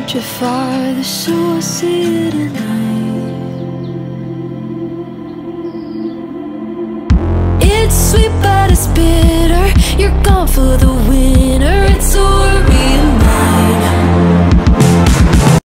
your father, so I'll see you tonight. It's sweet but it's bitter, you're gone for the winter.